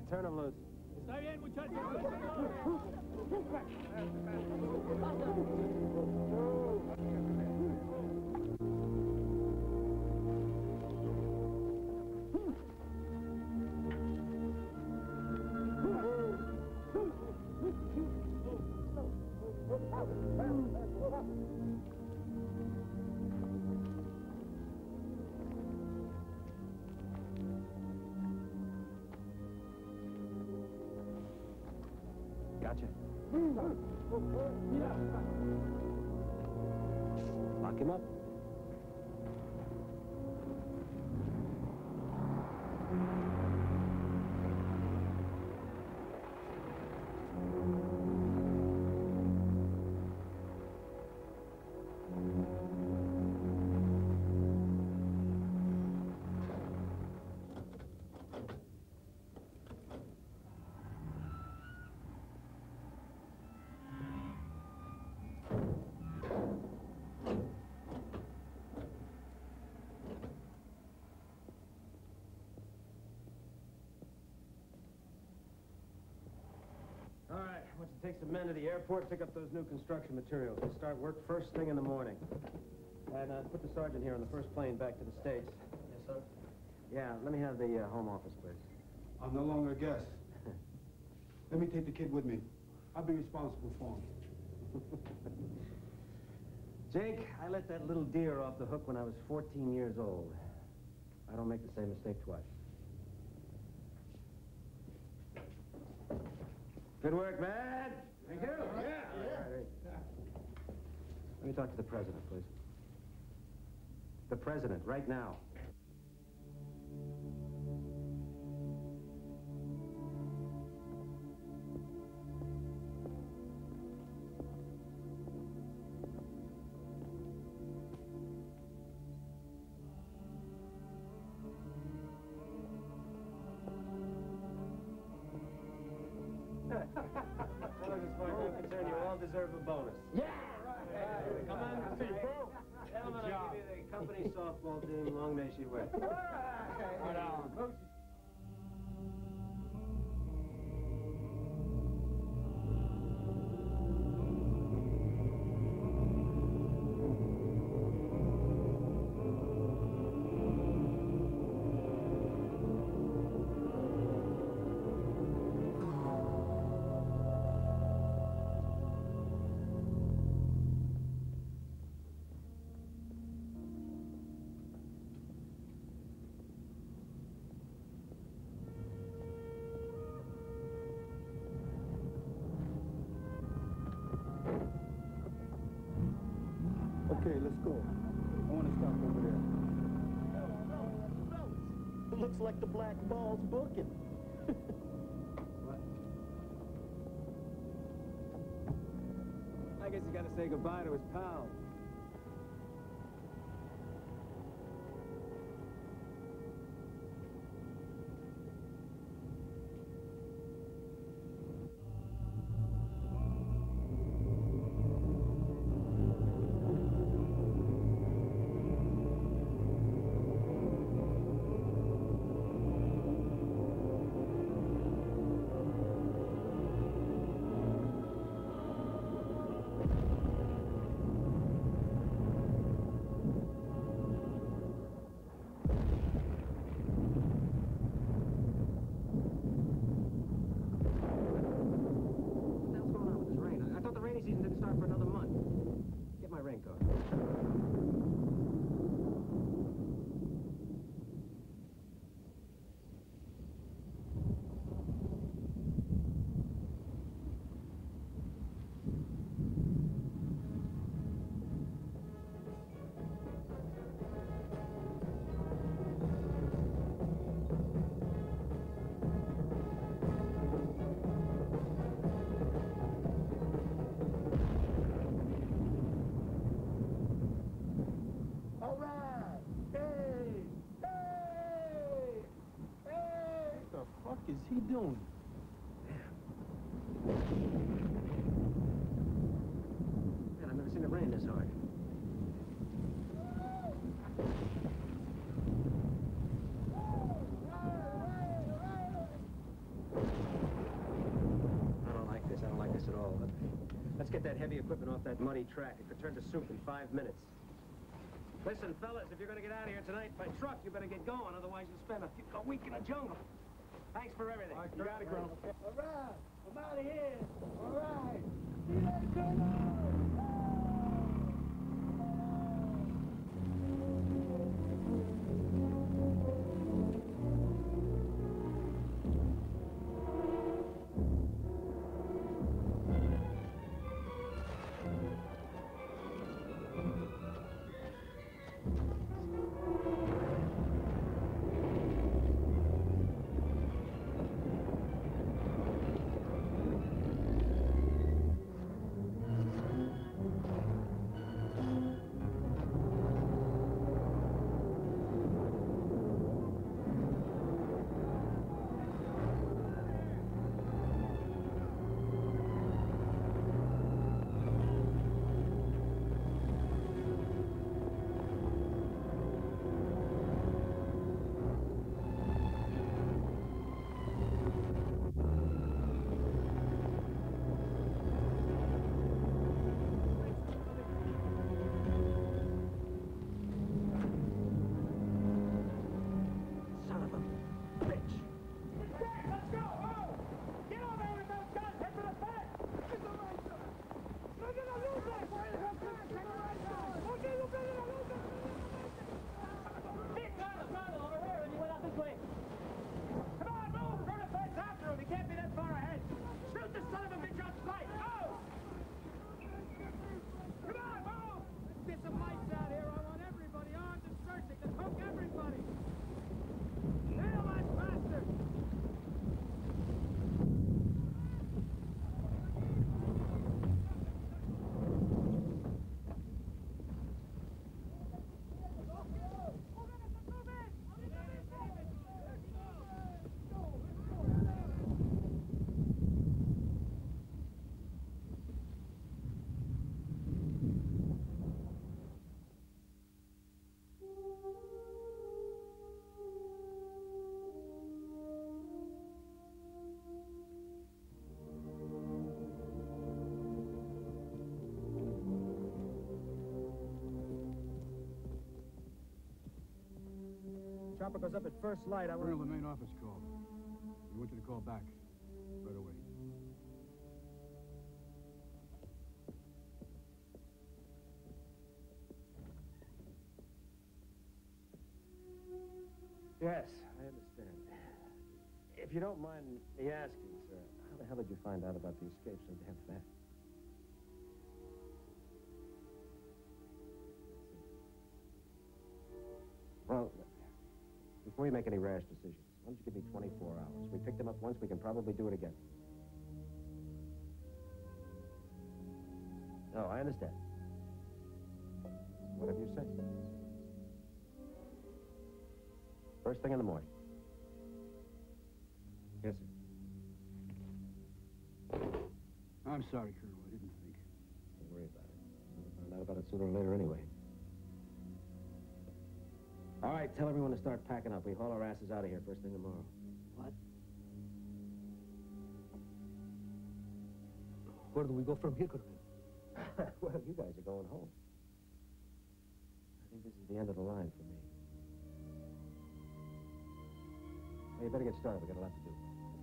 turn him loose. Está bien, muchachos. Gotcha. Lock him up. All right, I want you to take some men to the airport, pick up those new construction materials. We start work first thing in the morning. And put the sergeant here on the first plane back to the States. Yes, sir. Yeah, let me have the home office, please. I'm no longer a guest. Let me take the kid with me. I'll be responsible for him. Jake, I let that little deer off the hook when I was 14 years old. I don't make the same mistake twice. Good work, man. Thank you. Yeah. All right. Let me talk to the president, please. The president, right now. You all deserve a bonus. Yeah! Right. Come on, Gentlemen, I'll give you the company softball team. Long may she win. Right on. Okay, let's go. I want to stop over there. It looks like the black ball's booking. I guess he's got to say goodbye to his pal. Season didn't start for another month. Get my raincoat. What is he doing? Man, I've never seen it rain this hard. Let's get that heavy equipment off that muddy track. It could turn to soup in 5 minutes. Listen, fellas, if you're going to get out of here tonight by truck, you better get going. Otherwise, you'll spend a week in the jungle. Thanks for everything. You got it, Colonel. All right, I'm out of here. All right. See you later, Colonel. Chopper goes up at first light. Colonel, the main office called. We want you to call back right away. Yes, I understand. If you don't mind me asking, sir, how the hell did you find out about the escape so damn fast? Well, before you make any rash decisions, why don't you give me 24 hours? We picked him up once, we can probably do it again. No, I understand. Whatever you say. First thing in the morning. Yes, sir. I'm sorry, Colonel. I didn't think. Don't worry about it. We'll find out about it sooner or later anyway. All right, tell everyone to start packing up. We haul our asses out of here first thing tomorrow. What? Where do we go from here, Colonel? Well, you guys are going home. I think this is the end of the line for me. Hey, you better get started. We got a lot to do.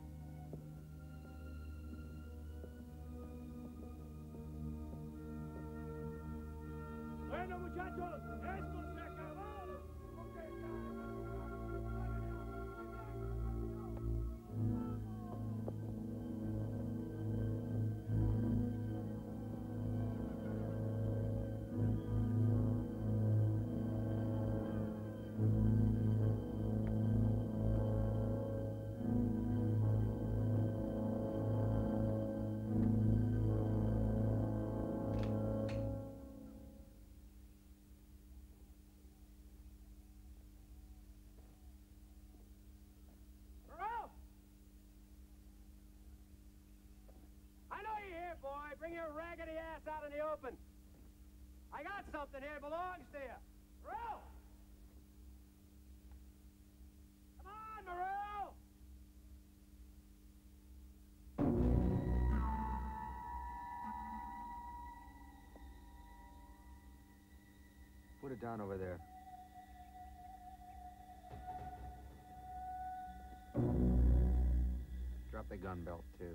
Bueno, muchachos, esto se ha acabado. Boy, bring your raggedy ass out in the open. I got something here that belongs to you. Maru! Come on, Maru! Put it down over there. Drop the gun belt, too.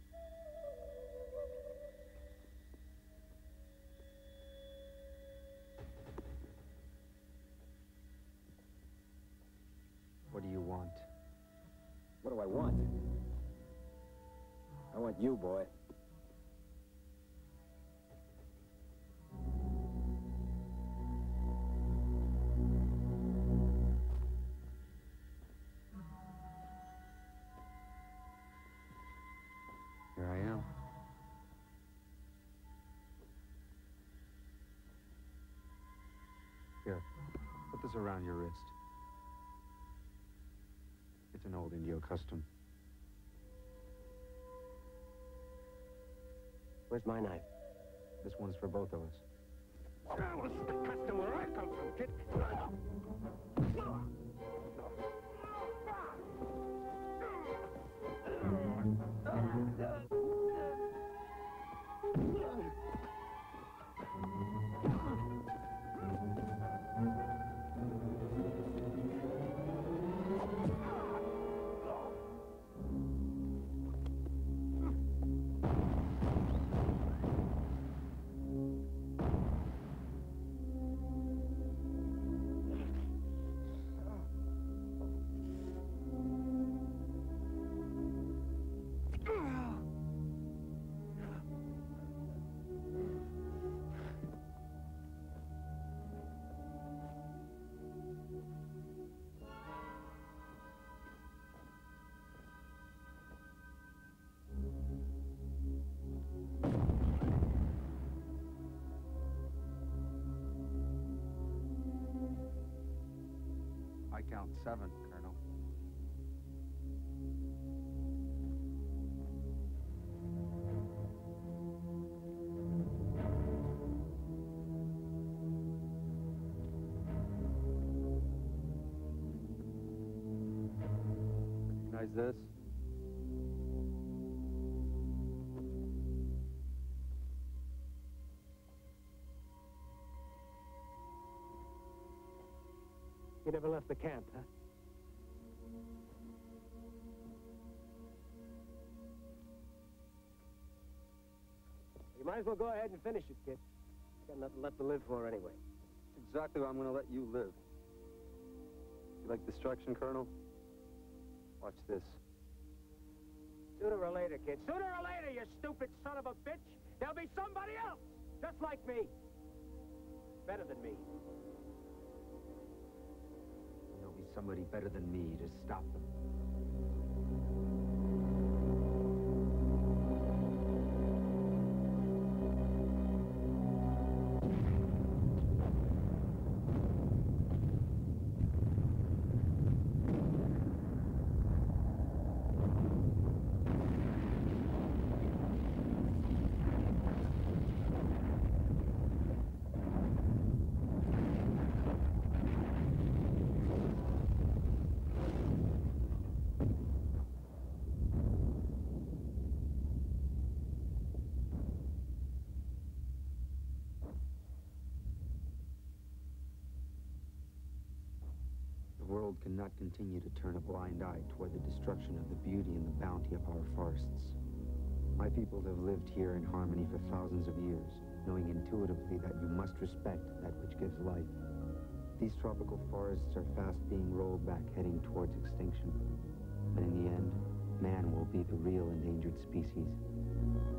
What do you want? What do I want? I want you, boy. Here I am. Here, put this around your wrist. It's an old Indio custom. Where's my knife? This one's for both of us. That was the custom where I come from, kid. I count 7, Colonel. Recognize this? You never left the camp, huh? You might as well go ahead and finish it, kid. Got nothing left to live for anyway. That's exactly why I'm going to let you live. You like destruction, Colonel? Watch this. Sooner or later, kid. Sooner or later, you stupid son of a bitch, there'll be somebody else, just like me. Better than me. There'll be somebody better than me to stop them. The world cannot continue to turn a blind eye toward the destruction of the beauty and the bounty of our forests. My people have lived here in harmony for thousands of years, knowing intuitively that you must respect that which gives life. These tropical forests are fast being rolled back, heading towards extinction. And in the end, man will be the real endangered species.